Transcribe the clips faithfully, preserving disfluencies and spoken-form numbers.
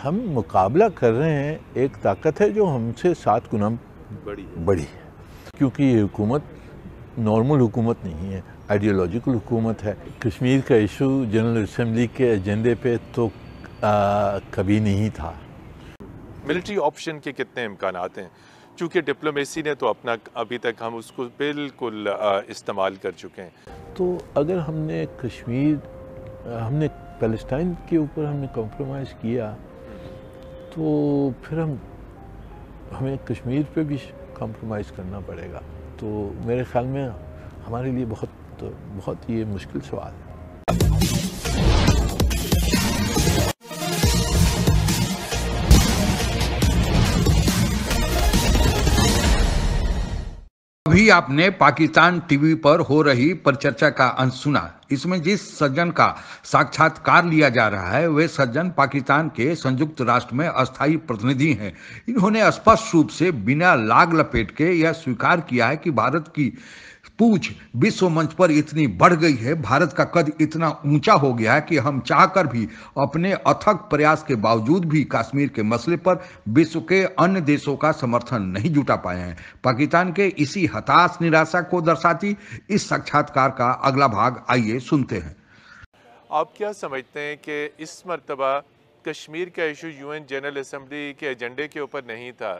ہم مقابلہ کر رہے ہیں ایک طاقت ہے جو ہم سے سات گنا بڑی بڑی ہے، کیونکہ یہ حکومت نارمل حکومت نہیں ہے، آئیڈیالوجیکل حکومت ہے۔ کشمیر کا ایشو جنرل اسمبلی کے ایجنڈے پہ تو آ, کبھی نہیں تھا۔ ملٹری آپشن کے کتنے امکانات ہیں؟ چونکہ ڈپلومیسی نے تو اپنا ابھی تک ہم اس کو بالکل استعمال کر چکے ہیں۔ تو اگر ہم نے کشمیر ہم نے پیلسٹائن کے اوپر ہم نے کمپرومائز کیا تو پھر ہم ہمیں کشمیر پہ بھی کمپرومائز کرنا پڑے گا، تو میرے خیال میں ہمارے لیے بہت بہت یہ مشکل سوال ہے۔ ابھی آپ نے پاکستان ٹی وی پر ہو رہی پرچرچا کا انش سنا۔ اس میں جس سجن کا ساکشاتکار لیا جا رہا ہے وہ سجن پاکستان کے سنجکت راشٹر میں استھائی پرتنیدھی ہیں۔ انہوں نے اسپشٹ روپ سے بنا لاگ لپیٹ کے یہ سویکار کیا ہے کہ بھارت کی پوچھ وشو منچ پر اتنی بڑھ گئی ہے، بھارت کا قد اتنا اونچا ہو گیا ہے کہ ہم چاہ کر بھی اپنے اتھک پریاس کے باوجود بھی کشمیر کے مسئلے پر وشو کے अन्य دیشوں کا سمرتھن نہیں جٹا پائے ہیں۔ پاکستان کے اسی ہتاش نراشا کو درشاتی اس ساکشاتکار کا اگلا بھاگ آئیے سنتے ہیں۔ آپ کیا سمجھتے ہیں کہ اس مرتبہ کشمیر کا issue U N general assembly کے ایجنڈے کے اوپر نہیں تھا؟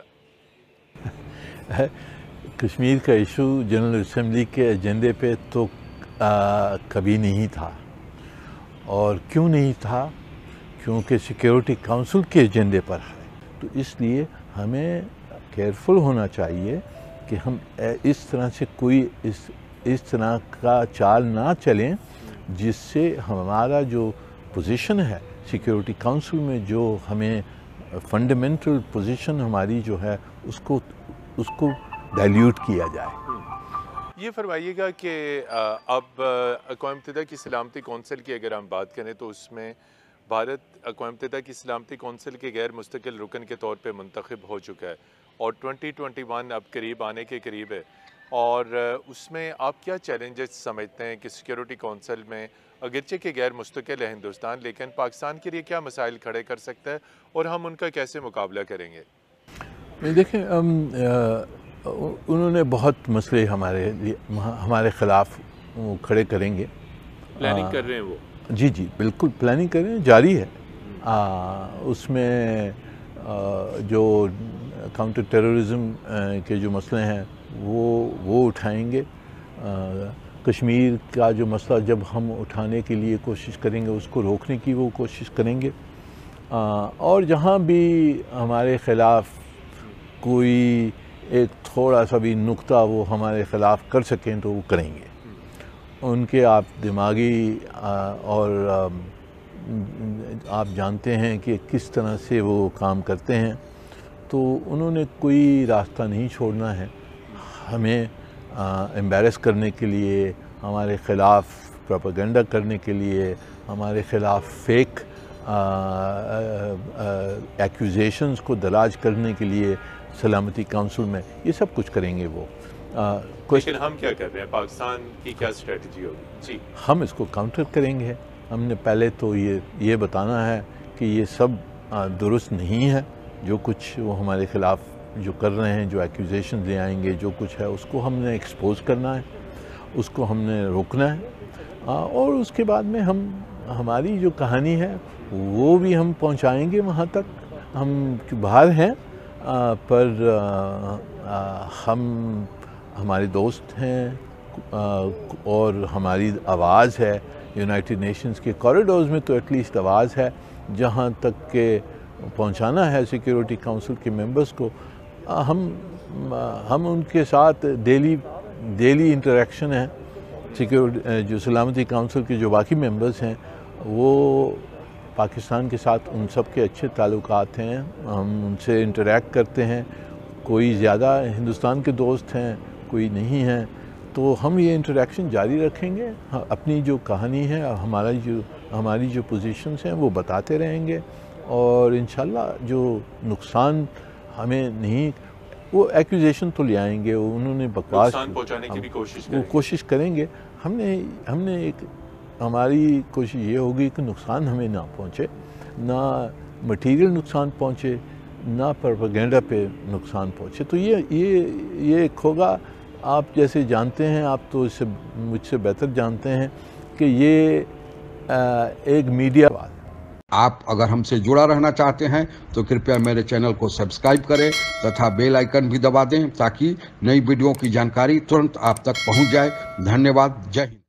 کشمیر کا ایشو جنرل اسمبلی کے ایجنڈے پہ تو آ, کبھی نہیں تھا، اور کیوں نہیں تھا؟ کیونکہ سیکیورٹی کونسل کے ایجنڈے پر ہے، تو اس لیے ہمیں کیئرفل ہونا چاہیے کہ ہم اس طرح سے کوئی اس اس طرح کا چال نہ چلیں جس سے ہمارا جو پوزیشن ہے سیکیورٹی کونسل میں، جو ہمیں فنڈامنٹل پوزیشن ہماری جو ہے اس کو اس کو ڈائلیوٹ کیا جائے۔ یہ فرمائیے گا کہ اب اقوام متحدہ کی سلامتی کونسل کی اگر ہم بات کریں تو اس میں بھارت اقوام متحدہ کی سلامتی کونسل کے غیر مستقل رکن کے طور پہ منتخب ہو چکا ہے، اور ٹوئنٹی ٹوئنٹی ون اب قریب آنے کے قریب ہے، اور اس میں آپ کیا چیلنجز سمجھتے ہیں کہ سیکیورٹی کونسل میں اگرچہ کہ غیر مستقل ہے ہندوستان، لیکن پاکستان کے لیے کیا مسائل کھڑے کر سکتا ہے اور ہم ان کا کیسے مقابلہ کریں گے؟ دیکھیں، انہوں نے بہت مسئلے ہمارے لیے ہمارے خلاف کھڑے کریں گے۔ پلاننگ کر رہے ہیں وہ؟ جی جی بالکل پلاننگ کر رہے ہیں، جاری ہے۔ اس میں جو کاؤنٹر ٹیررزم کے جو مسئلے ہیں وہ وہ اٹھائیں گے۔ کشمیر کا جو مسئلہ جب ہم اٹھانے کے لیے کوشش کریں گے اس کو روکنے کی وہ کوشش کریں گے، اور جہاں بھی ہمارے خلاف کوئی ایک تھوڑا سا بھی نقطہ وہ ہمارے خلاف کر سکیں تو وہ کریں گے۔ ان کے آپ دماغی اور آپ جانتے ہیں کہ کس طرح سے وہ کام کرتے ہیں، تو انہوں نے کوئی راستہ نہیں چھوڑنا ہے ہمیں ایمبیرس کرنے کے لیے، ہمارے خلاف پروپیگنڈا کرنے کے لیے، ہمارے خلاف فیک ایکوزیشنز کو دراج کرنے کے لیے سلامتی کونسل میں یہ سب کچھ کریں گے وہ۔ لیکن ہم کیا کر رہے ہیں؟ پاکستان کی کیا اسٹریٹجی ہوگی؟ جی ہم اس کو کاؤنٹر کریں گے۔ ہم نے پہلے تو یہ یہ بتانا ہے کہ یہ سب درست نہیں ہے، جو کچھ وہ ہمارے خلاف جو کر رہے ہیں، جو ایکوزیشن لے آئیں گے، جو کچھ ہے اس کو ہم نے ایکسپوز کرنا ہے، اس کو ہم نے روکنا ہے، اور اس کے بعد میں ہم ہماری جو کہانی ہے وہ بھی ہم پہنچائیں گے وہاں تک۔ ہم باہر ہیں پر ہم ہمارے دوست ہیں، اور ہماری آواز ہے یونائٹڈ نیشنز کے کوریڈورز میں، تو ایٹ لیسٹ آواز ہے جہاں تک کہ پہنچانا ہے سیکیورٹی کونسل کے ممبرز کو۔ ہم ہم ان کے ساتھ ڈیلی ڈیلی انٹریکشن ہے۔ سیکیورٹی جو سلامتی کونسل کے جو باقی ممبرز ہیں وہ پاکستان کے ساتھ ان سب کے اچھے تعلقات ہیں، ہم ان سے انٹریکٹ کرتے ہیں، کوئی زیادہ ہندوستان کے دوست ہیں، کوئی نہیں ہیں، تو ہم یہ انٹریکشن جاری رکھیں گے، اپنی جو کہانی ہے، ہمارا جو ہماری جو پوزیشنز ہیں وہ بتاتے رہیں گے، اور انشاءاللہ جو نقصان ہمیں نہیں، وہ ایکوزیشن تو لے آئیں گے، انہوں نے بکواس نقصان پہنچانے کی بھی کوشش کریں وہ کوشش کریں گے۔ ہم نے ہم نے ایک ہماری کوشش یہ ہوگی کہ نقصان ہمیں نہ پہنچے، نہ मटीरियल नुकसान पहुँचे, ना प्रोपेगेंडा पे नुकसान पहुँचे। तो ये ये ये एक होगा, आप जैसे जानते हैं, आप तो इससे मुझसे बेहतर जानते हैं कि ये एक मीडिया बात। आप अगर हमसे जुड़ा रहना चाहते हैं तो कृपया मेरे चैनल को सब्सक्राइब करें तथा बेल आइकन भी दबा दें ताकि नई वीडियो की जानकारी तुरंत आप तक पहुंच जाए। धन्यवाद। जय हिंद।